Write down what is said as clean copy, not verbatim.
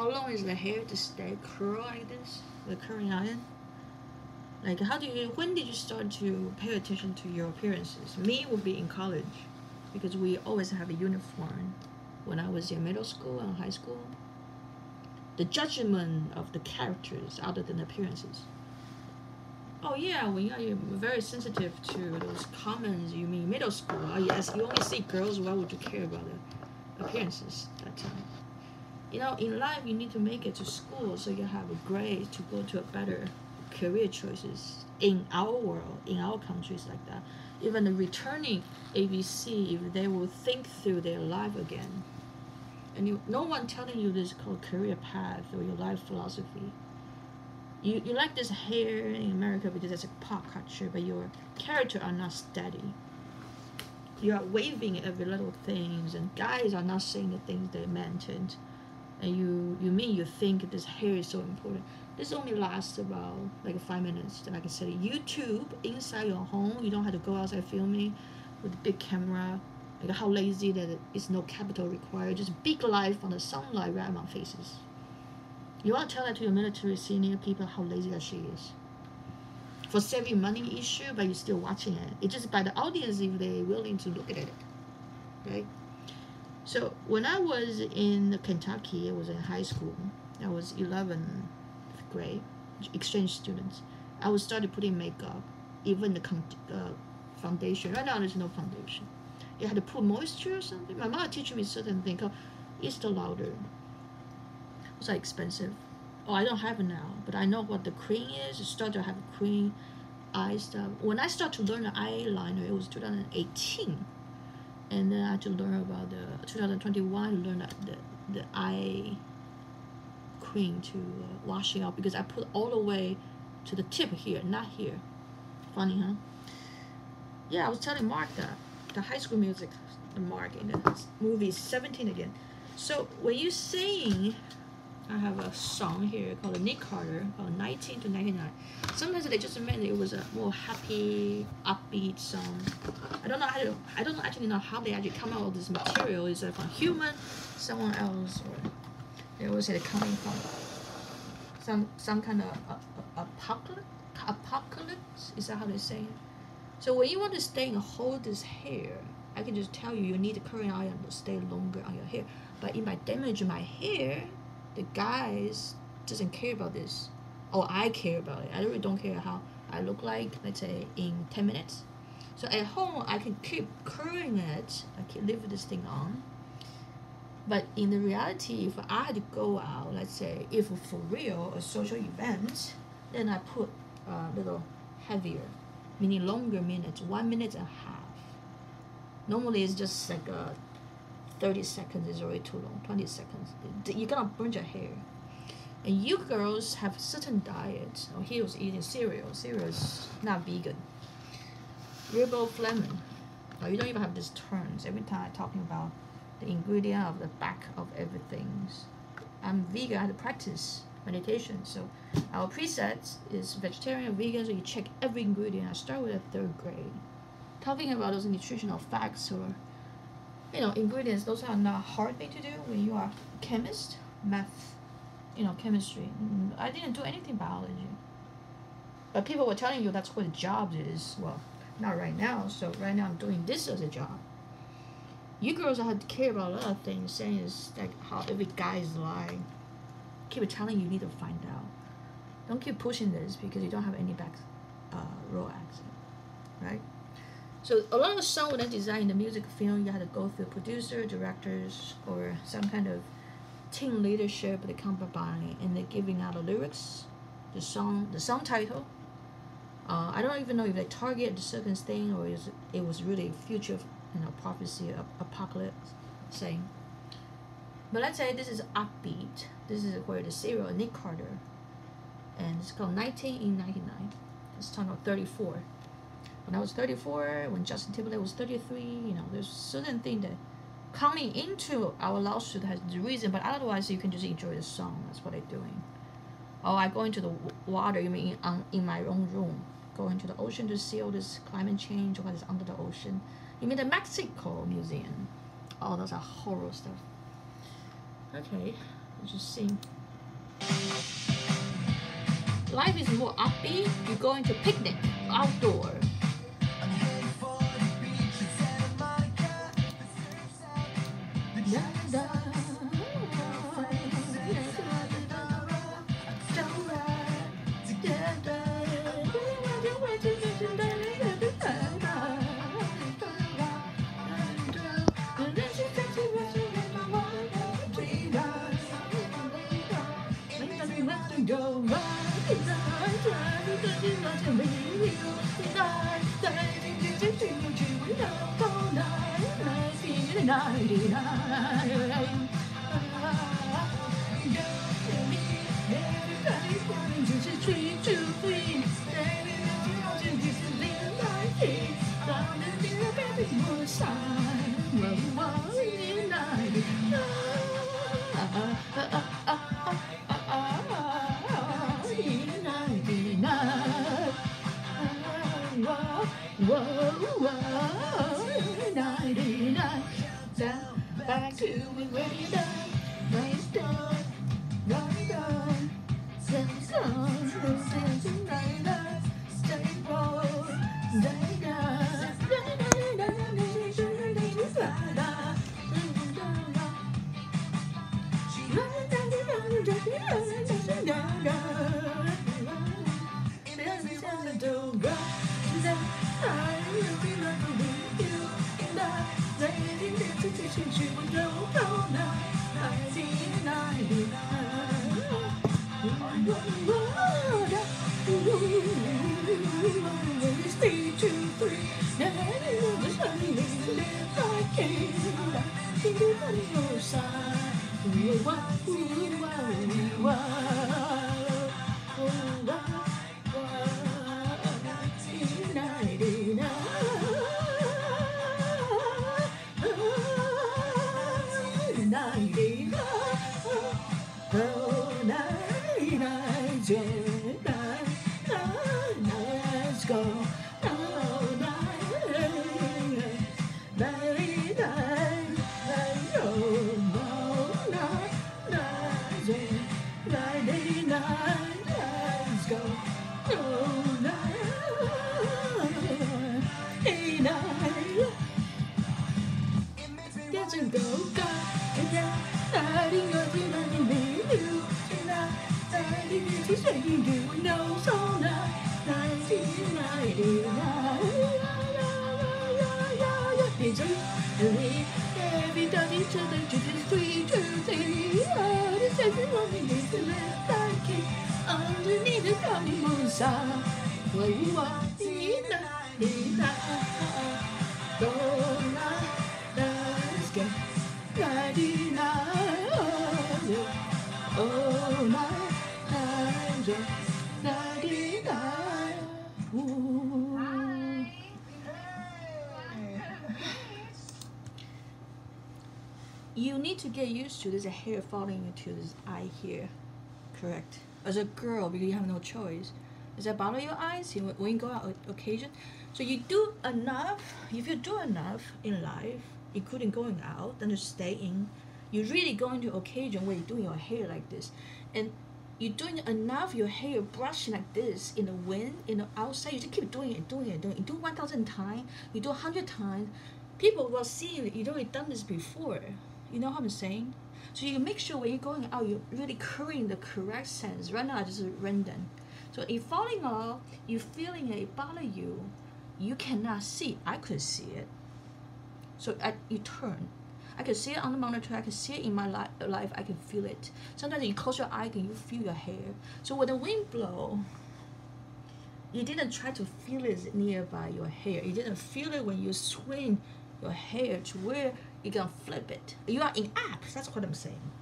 how long is the hair to stay curl like this, the curling iron? Like, when did you start to pay attention to your appearances? Me would be in college, because we always have a uniform. When I was in middle school and high school, the judgment of the characters other than appearances. Oh yeah, when you're very sensitive to those comments, you mean middle school. Oh yes, you only see girls, why would you care about the appearances that time? In life you need to make it to school so you have a grade to go to a better career choices. In our world, in our countries like that, even the returning ABC, if they will think through their life again, and no one telling you this called career path or your life philosophy. You like this hair in America because it's a pop culture, but your character are not steady. You are waving every little things, and guys are not saying the things they meant, and you think this hair is so important. This only lasts about like 5 minutes. Like I said, YouTube inside your home. You don't have to go outside filming with a big camera. Like how lazy that it's no capital required. Just big life on the sunlight right on our faces. You want to tell that to your military senior people how lazy that she is. For saving money issue, but you're still watching it. It's just by the audience if they're willing to look at it. Right? So when I was in Kentucky, I was in high school. I was 11th grade, exchange students. I was started putting makeup, even the foundation. Right now there's no foundation. You had to put moisture or something. My mom teaching me certain thing called Estee Lauder. It's like expensive. Oh, I don't have it now, but I know what the cream is. I started to have cream eye stuff. When I started to learn the eyeliner, it was 2018, and then I had to learn about the 2021 to learn the eye cream to wash it out, because I put all the way to the tip here, not here. Funny, huh? Yeah, I was telling Mark that the High School Music, the Mark in the movie 17 again. So when you sing, I have a song here called Nick Carter called 19 to 99. Sometimes they just meant it was a more happy, upbeat song. I don't actually know how they actually come out with this material. Is it from human, someone else, or they always say they're coming from some kind of apocalypse? Is that how they say it? So when you want to stay and hold this hair, I can just tell you need the curling iron to stay longer on your hair. But if I damage my hair, the guys doesn't care about this. Oh, I care about it. I really don't care how I look like, let's say, in 10 minutes. So at home, I can keep curling it. I can leave this thing on. But in the reality, if I had to go out, let's say, if for real, a social event, then I put a little heavier, meaning longer minutes, 1 minute and a half. Normally, it's just like 30 seconds is already too long, 20 seconds. You're gonna burn your hair. And you girls have certain diets. Oh, he was eating cereal. Cereal is not vegan. Riboflavin. Oh, you don't even have these terms. Every time I'm talking about the ingredient of the back of everything. I'm vegan. I had to practice meditation. So our preset is vegetarian, vegan. So you check every ingredient. I start with a 3rd grade. Talking about those nutritional facts or ingredients, those are not hard thing to do when you are chemist, math, chemistry. I didn't do anything biology. But people were telling you that's what a job is. Well, not right now. So right now I'm doing this as a job. You girls have to care about a lot of things, saying it's like how every guy is lying. Keep telling you need to find out. Don't keep pushing this because you don't have any back row accent, right? So a lot of songs when I design the music film, you have to go through producer, directors, or some kind of team leadership that come by, and they're giving out the lyrics, the song title. I don't even know if they target the certain thing or it was really future, prophecy, apocalypse saying. But let's say this is upbeat. This is where the serial Nick Carter, and it's called 19 in 99. It's talking about 34. When I was 34, when Justin Timberlake was 33, there's certain thing that coming into our lawsuit has the reason, but otherwise you can just enjoy the song. That's what they're doing. Oh, I go into the water, you mean in my own room. Go into the ocean to see all this climate change, what is under the ocean. You mean the Mexico Museum. Oh, those are horror stuff. Okay, Let's just sing. Life is more upbeat. You're going to picnic outdoor. Back to where you died, right down, right down, stay right down, stay roll, stay down, let's go. Underneath the coming moonshine, where you are, let's get 99, oh, 99. Ooh. You need to get used to this hair falling into this eye here, correct? As a girl, because you have no choice. Does that bother your eyes when you go out on occasion? So you do enough. If you do enough in life, including going out, then to stay in, you're really going to occasion where you're doing your hair like this, and you're doing enough. Your hair brushing like this in the wind, in the outside. You just keep doing it, doing it, doing it. You do 1,000 times. You do 100 times. People will see you've already done this before. You know what I'm saying? So you make sure when you're going out, you're really curling the correct sense. Right now, I just random. So if falling off, you're feeling it bother you, you cannot see. I could see it. So you turn. I can see it on the monitor. I can see it in my life. I can feel it. Sometimes you close your eye and you feel your hair. So when the wind blows, you didn't try to feel it nearby your hair. You didn't feel it when you swing your hair to where you can flip it. You are in apps. That's what I'm saying.